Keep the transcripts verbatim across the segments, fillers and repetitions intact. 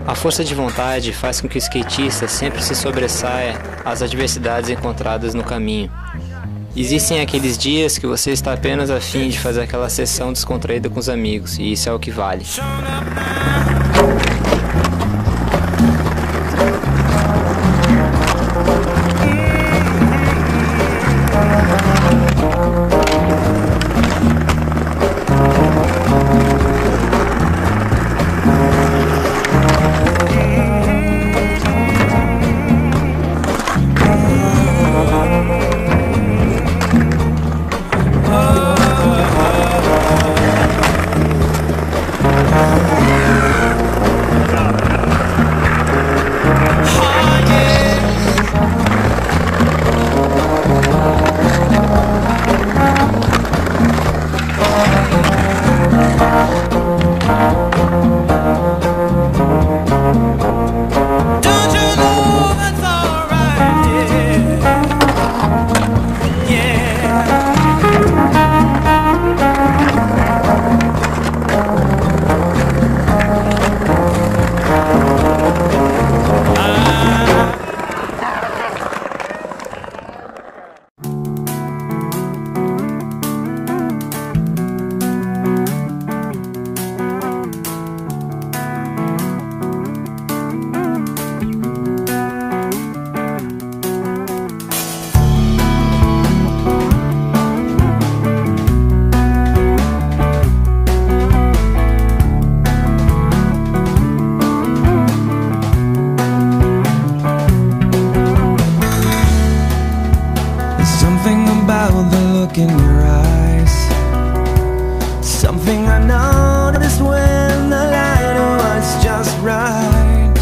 A força de vontade faz com que o skatista sempre se sobressaia às adversidades encontradas no caminho. Existem aqueles dias que você está apenas a fim de fazer aquela sessão descontraída com os amigos, e isso é o que vale. In your eyes, something I noticed when the light was just right.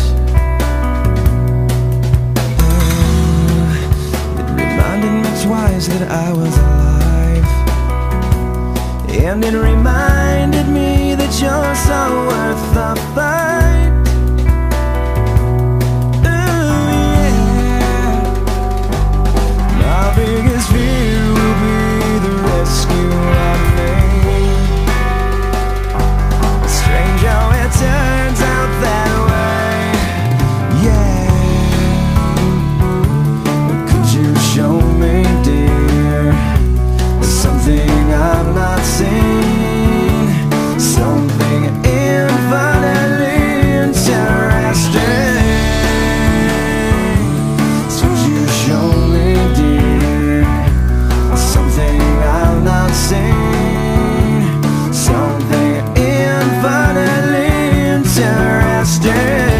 Oh, it reminded me twice that I was alive, and it reminded me that you're so worth the fight. Oh yeah, my biggest fear will be rescue of me. Strange how it turns out that way. Yeah. Could you show me, dear, something I've not seen, something infinitely interesting? Could you show me, dear, something I've not seen, something infinitely interesting?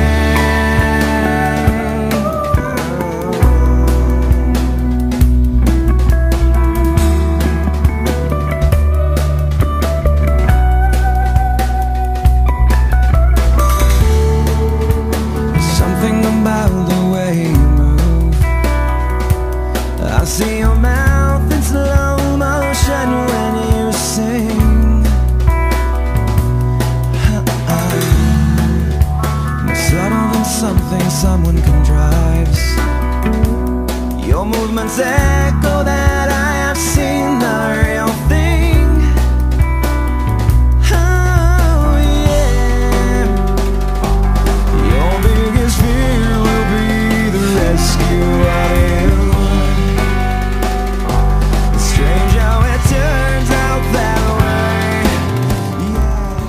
Something about the way you move. I see your mouth in slow motion when you sing. More subtle than something someone contrives. Your movements echo that I have seen the real thing. Oh yeah. Your biggest fear will be the rescue of you. Strange how it turns out that way. Yeah.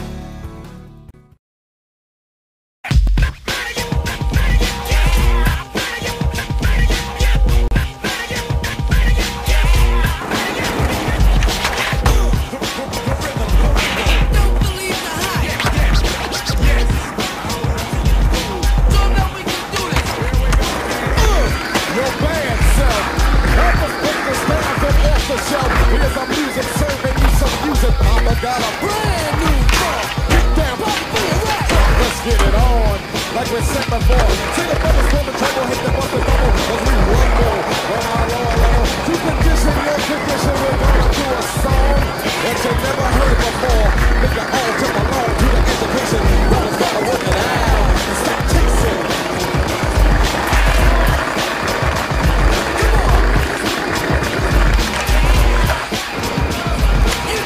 Your band self, help us put this down from off the shelf. Here's our music, serving you some music. Mama got a brand new funk. Get down, let's get it on, like we said before. See the brothers from the trouble, hit the bus with double, as we rumble on our lower level. To condition your condition, we're gonna do a song that you never heard before. Make it all to belong to the education. Brothers gotta work it out and stop chasing.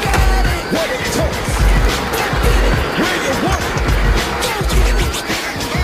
What it takes, where you want it.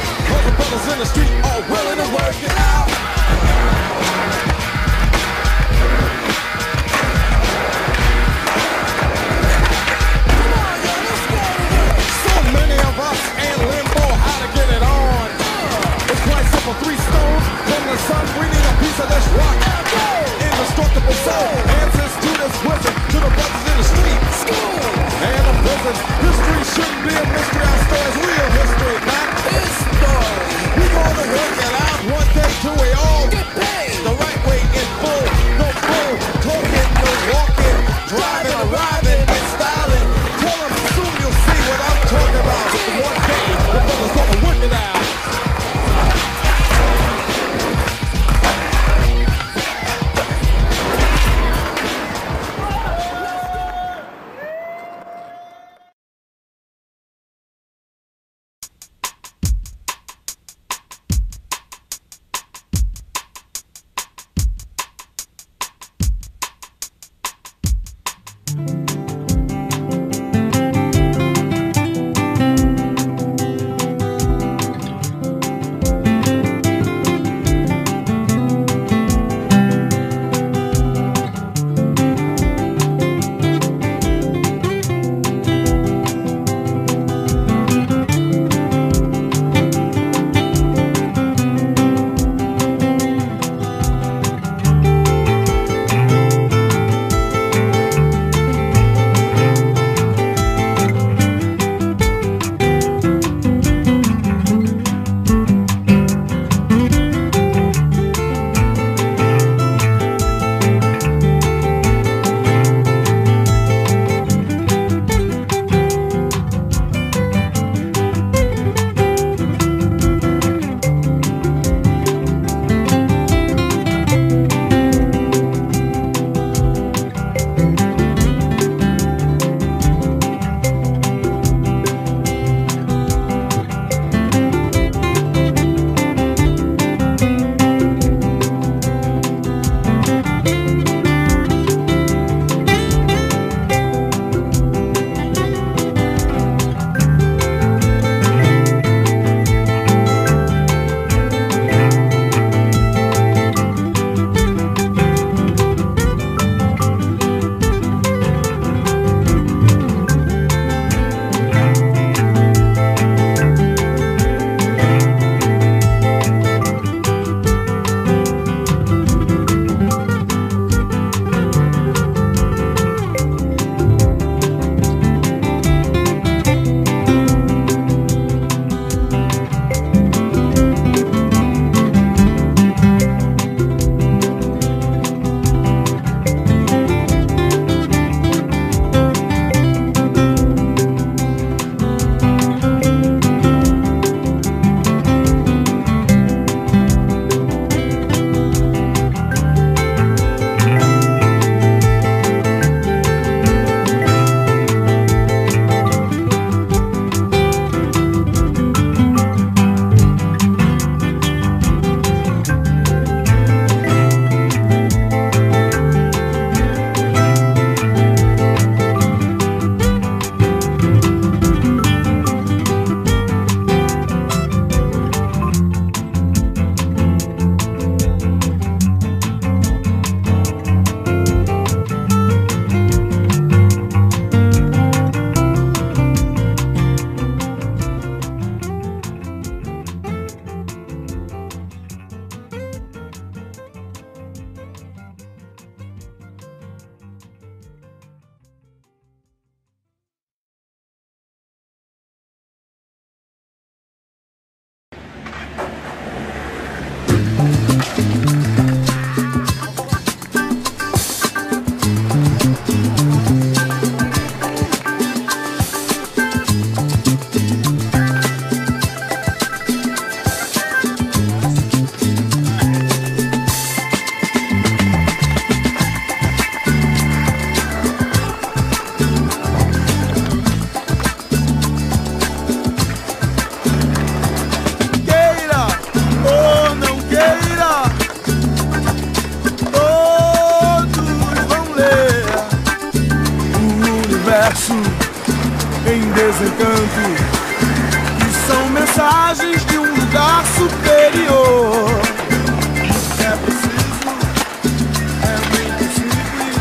universo em desencanto, que são mensagens de um lugar superior. É preciso, é muito simples,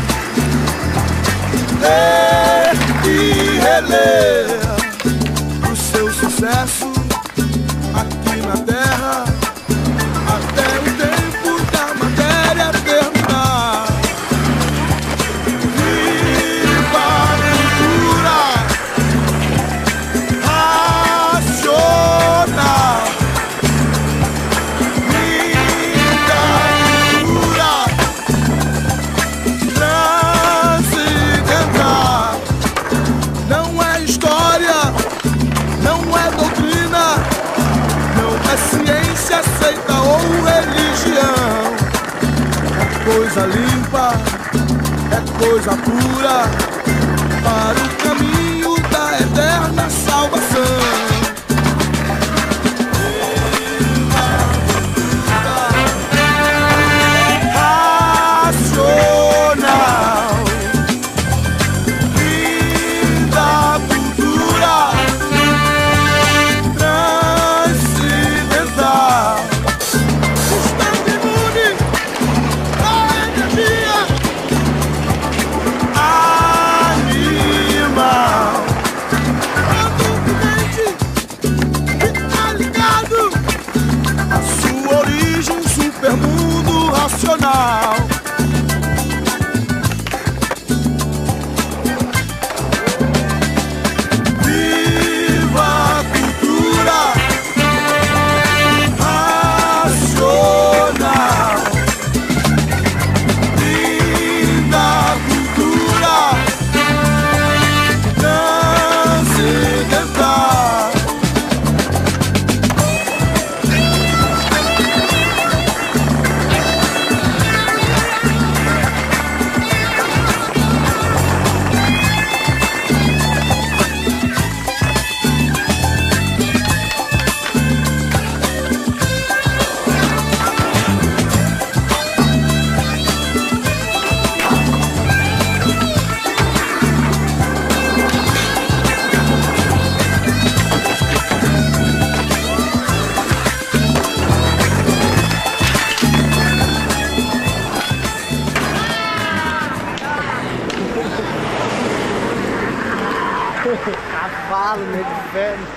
ler e reler o seu sucesso aqui na Terra, até o tempo da matéria terminar. Viva a cultura racional, viva a cultura transcendental. Não é história, não é doutrina, não é ciência aceita ou religião. É coisa limpa, é coisa pura, para o caminho da eterna salvação. Racional, vida, cultura transcendental. Estado imune à energia animal. Mente fica ligado à sua origem, supermundo racional. Viva a cultura racional, viva a cultura transcendental. Cavalo, meu inferno.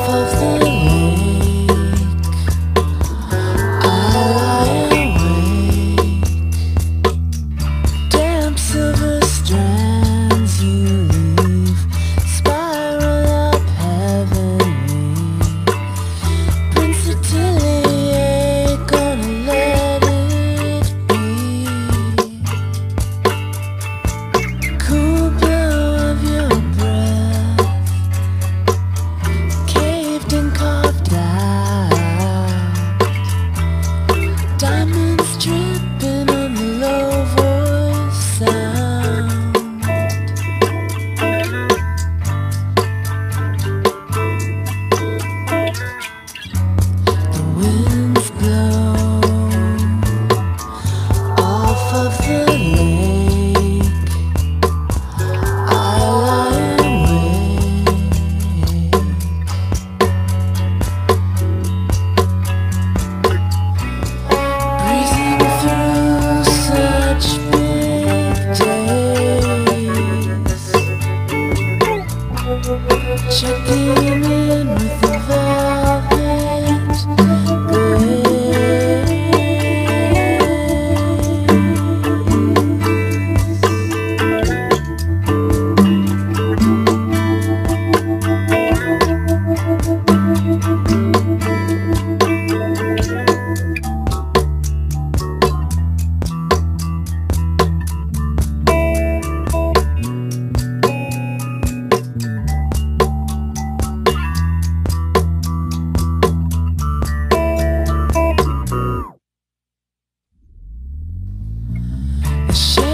Away. checking in with the velvet grace. Share